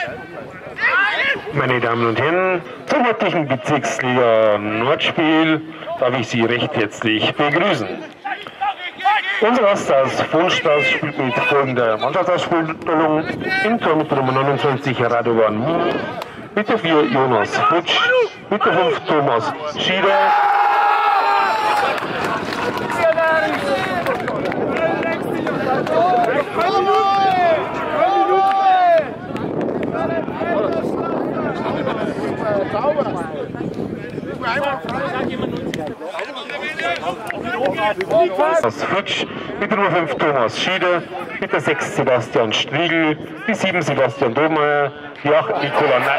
Meine Damen und Herren, zum heutigen Bezirksliga Nordspiel darf ich Sie recht herzlich begrüßen. Unser Gast aus Vonstadt spielt mit folgender Mannschaftsausstellung im Tor mit der Nummer 29 Radovan Mu, mit der 4 Jonas Futsch, mit der 5 Thomas Schieder. Das Futsch, mit der Nummer 5 Thomas Schieder, mit der 6 Sebastian Striegel, die 7 Sebastian Domeyer, die 8 Nikola Ney.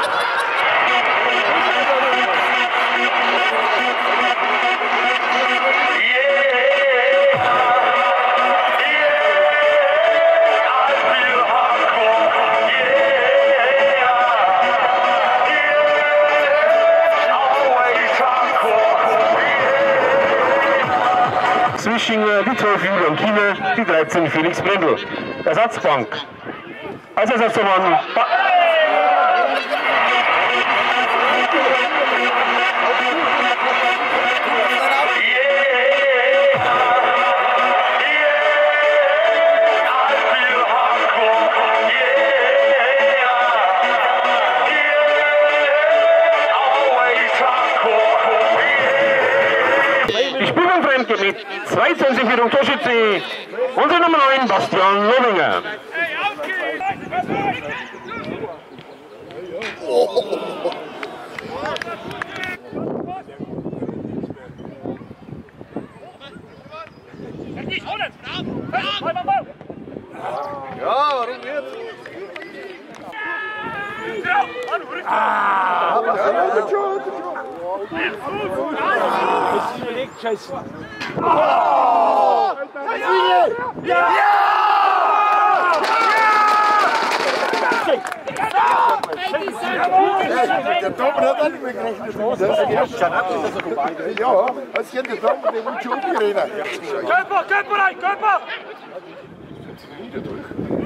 Zwischinger, die 12 Julian Kiener, die 13 Felix Brendel. Ersatzbank. Als Ersatzmann. Mit 22 für den Torschütze, unsere Nummer 9, Bastian Lobinger. Ja, warum jetzt? Scheiße. Der Tom hat auch nicht mehr gerechnet. Ja, als ich der Tom, der will schon umgereden. Körper rein, Körper! Wieder durch.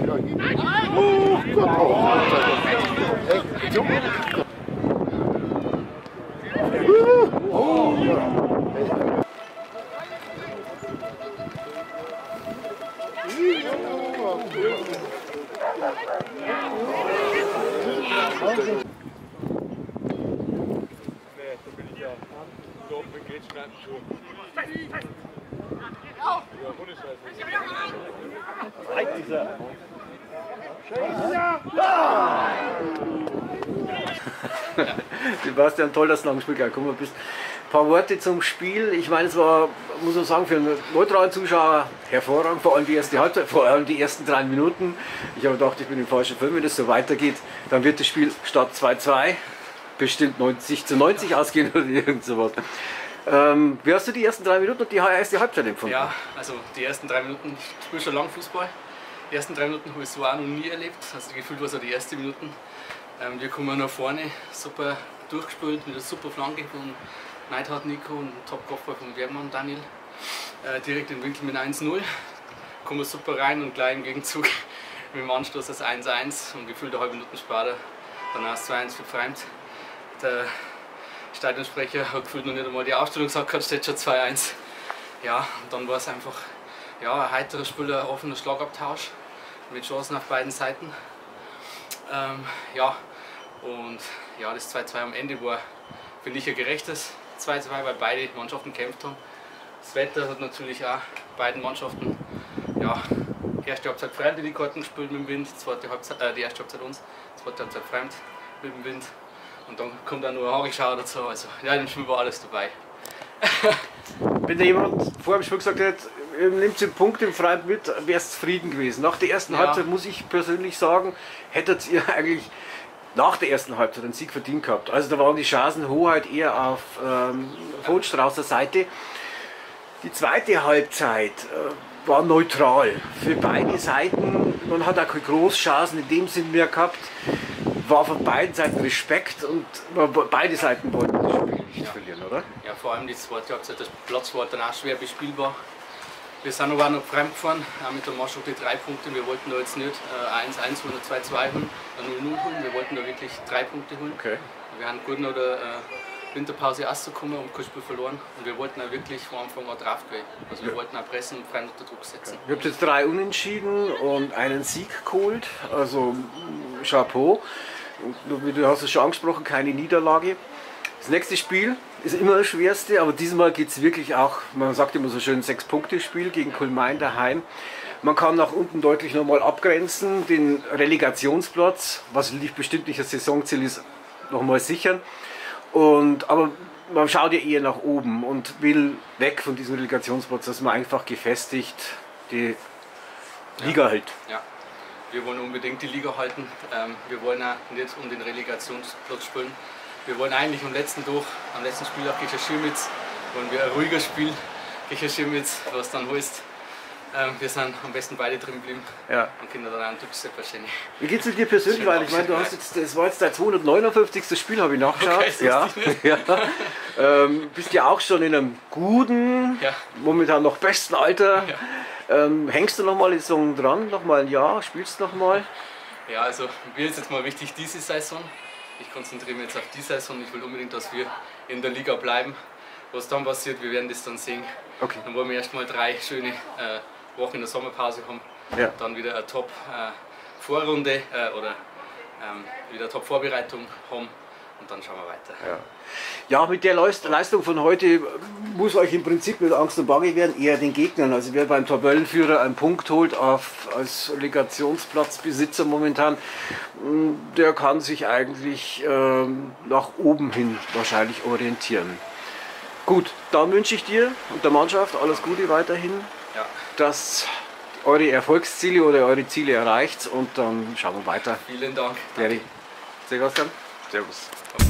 Sebastian, toll, dass du nach dem Spiel gekommen bist. Ein paar Worte zum Spiel. Ich meine, es war, muss man sagen, für einen neutralen Zuschauer hervorragend, vor allem die erste Halbzeit, vor allem die ersten 3 Minuten. Ich habe gedacht, ich bin im falschen Film, wenn das so weitergeht, dann wird das Spiel statt 2-2 bestimmt 90-90 ausgehen oder irgend sowas. Wie hast du die ersten 3 Minuten und die erste Halbzeit empfunden? Ja, also die ersten 3 Minuten, ich spiele schon lange Fußball. Die ersten 3 Minuten habe ich so auch noch nie erlebt. Also gefühlt war es auch die ersten Minuten. Wir kommen nach vorne, super durchgespielt mit einer super Flanke von Neidhardt Nico und Top-Kopfball von Bergmann Daniel. Direkt im Winkel mit 1-0. Kommen wir super rein und gleich im Gegenzug mit dem Anstoß das 1-1 und gefühlt eine halbe Minute später dann das 2-1 für Freimt. Der Stadionsprecher hat gefühlt noch nicht einmal die Aufstellung gesagt, es steht schon 2-1. Ja, und dann war es einfach ein heiterer Spiel, ein offener Schlagabtausch mit Chancen auf beiden Seiten. Und das 2-2 am Ende war, finde ich, ein gerechtes 2-2, weil beide Mannschaften gekämpft haben. Das Wetter hat natürlich auch beiden Mannschaften, erste Halbzeit Freimt die Karten gespielt mit dem Wind, die erste Halbzeit uns, zweite Halbzeit Freimt mit dem Wind. Und dann kommt auch noch ein Harischauer dazu, also ja, in dem Spiel war alles dabei. Wenn da jemand vor dem Spiel gesagt hätte, nimmt den Punkt im Freiburg mit, wäre es zufrieden gewesen. Nach der ersten Halbzeit muss ich persönlich sagen, hättet ihr eigentlich nach der ersten Halbzeit einen Sieg verdient gehabt. Also da waren die Chancenhoheit eher auf Vonstraußer Seite. Die zweite Halbzeit war neutral für beide Seiten. Man hat auch keine Großchancen in dem Sinn mehr gehabt. War von beiden Seiten Respekt und beide Seiten wollten das Spiel nicht verlieren, oder? Ja, vor allem die zweite Halbzeit, das Platz war dann auch schwer bespielbar. Wir sind aber auch noch fremd gefahren, auch mit der Mannschaft die 3 Punkte. Wir wollten da jetzt nicht 1-1 oder 2-2 holen, 0-0 holen. Wir wollten da wirklich 3 Punkte holen. Okay. Wir haben gut nach der Winterpause rausgekommen und kein Spiel verloren. Und wir wollten auch wirklich von Anfang an drauf gehen. Also wir wollten auch pressen und frei unter Druck setzen. Ihr habt jetzt 3 Unentschieden und einen Sieg geholt. Also Chapeau. Und du hast es schon angesprochen, keine Niederlage. Das nächste Spiel ist immer das schwerste, aber diesmal geht es wirklich auch, man sagt immer so schön, 6-Punkte-Spiel gegen Kulmain daheim. Man kann nach unten deutlich nochmal abgrenzen, den Relegationsplatz, was bestimmt nicht das Saisonziel ist, nochmal sichern. Aber man schaut ja eher nach oben und will weg von diesem Relegationsplatz, dass man einfach gefestigt die Liga hält. Ja. Wir wollen unbedingt die Liga halten. Wir wollen auch nicht um den Relegationsplatz spielen. Wir wollen eigentlich am letzten Spiel auch gegen Schirmitz, wollen wir ein ruhiges Spiel gegen Schirmitz, was dann heißt, wir sind am besten beide drin geblieben und können dann auch einen Tipp wahrscheinlich. Wie geht es mit dir persönlich? Weil ich meine, das war jetzt dein 259. Spiel, habe ich nachgeschaut. Okay, bist ja auch schon in einem guten, momentan noch besten Alter. Ja. Hängst du nochmal die Saison dran, nochmal ein Jahr, spielst du nochmal? Ja, also mir ist jetzt mal wichtig diese Saison. Ich konzentriere mich jetzt auf die Saison. Ich will unbedingt, dass wir in der Liga bleiben. Was dann passiert, wir werden das dann sehen. Okay. Dann wollen wir erstmal 3 schöne Wochen in der Sommerpause haben. Ja. Dann wieder eine Top-Vorrunde oder wieder Top-Vorbereitung haben. Und dann schauen wir weiter. Ja, mit der Leistung von heute muss euch im Prinzip mit Angst und Bange werden, eher den Gegnern. Also wer beim Tabellenführer einen Punkt holt als Relegationsplatzbesitzer momentan, der kann sich eigentlich nach oben hin wahrscheinlich orientieren. Gut, dann wünsche ich dir und der Mannschaft alles Gute weiterhin, dass eure Erfolgsziele oder eure Ziele erreicht und dann schauen wir weiter. Vielen Dank. Sebastian. Servus.